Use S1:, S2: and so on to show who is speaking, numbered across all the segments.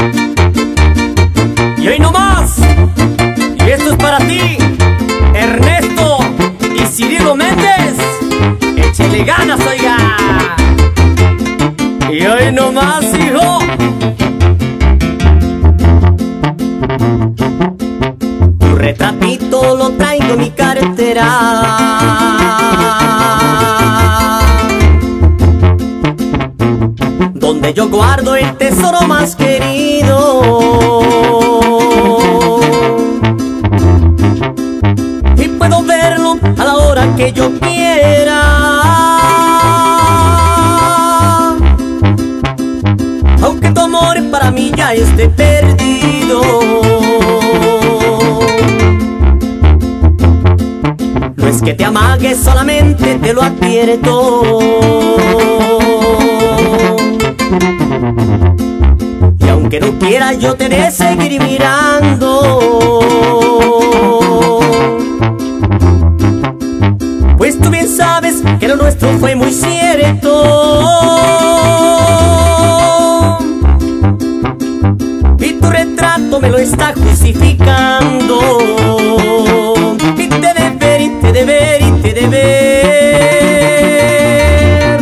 S1: Y hoy no más. Y esto es para ti, Ernesto y Cirilo Méndez. Échele ganas, oiga. Y hoy no más, hijo. Tu retratito lo traigo en mi cartera, donde yo guardo el tesoro más querido. Y puedo verlo a la hora que yo quiera, aunque tu amor para mí ya esté perdido. No es que te amague, solamente te lo advierto. Y aunque no quiera, yo te de seguir mirando, pues tú bien sabes que lo nuestro fue muy cierto. Y tu retrato me lo está justificando. Y te de ver, y te de ver, y te de ver.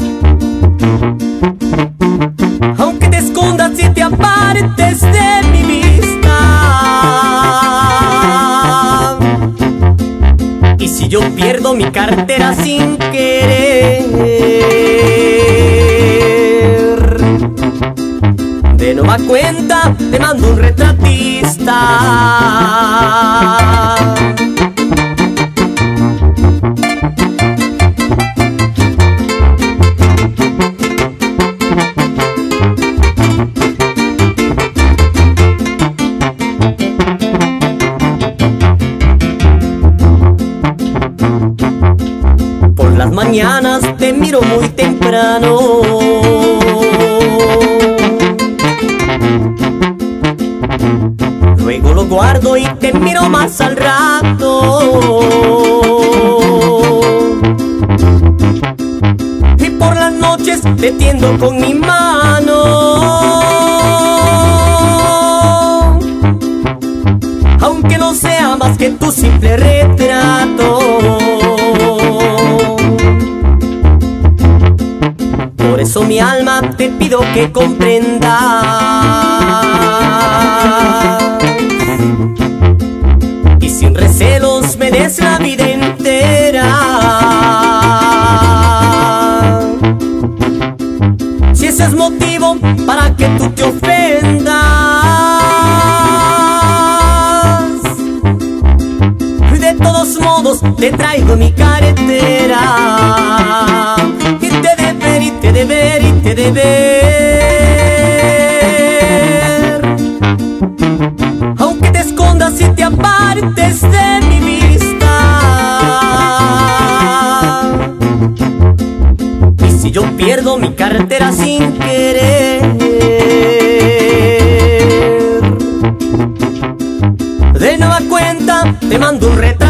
S1: Aunque te escondas y te apartes de mi vista, y si yo pierdo mi cartera sin querer, de nueva cuenta te mando un retratista. Por las mañanas te miro muy temprano, luego lo guardo y te miro más al rato. Y por las noches te tiendo con mi mano, aunque no sea más que tu simple retrato. Por eso mi alma te pido que comprendas, y sin recelos me des la vida entera. Si ese es motivo para que tú te ofendas, de todos modos te traigo mi cartera. Y te de ver, y te de ver, y te de ver. Aunque te escondas y te apartes de mi vista, y si yo pierdo mi cartera sin querer, de nueva cuenta te mando un retrato.